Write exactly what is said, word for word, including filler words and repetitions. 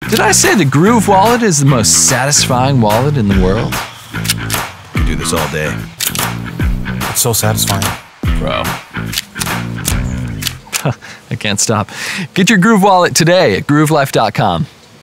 Did I say the Groove wallet is the most satisfying wallet in the world? We do this all day. It's so satisfying. Bro. I can't stop. Get your Groove wallet today at groove life dot com.